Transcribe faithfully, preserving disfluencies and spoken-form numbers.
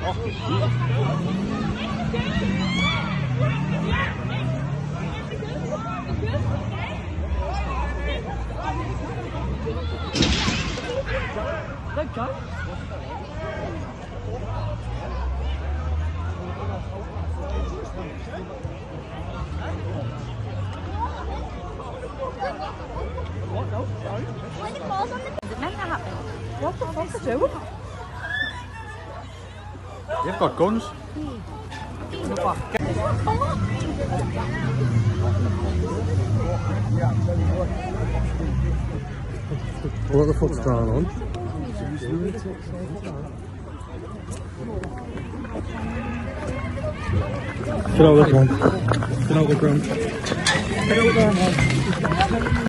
Good job. What? No, sorry. Why the balls on the... Is it meant to happen? What the fuck are you doing? You've got guns. What the fuck's going on? Get out of the ground. Get out of the ground. Get out of the ground.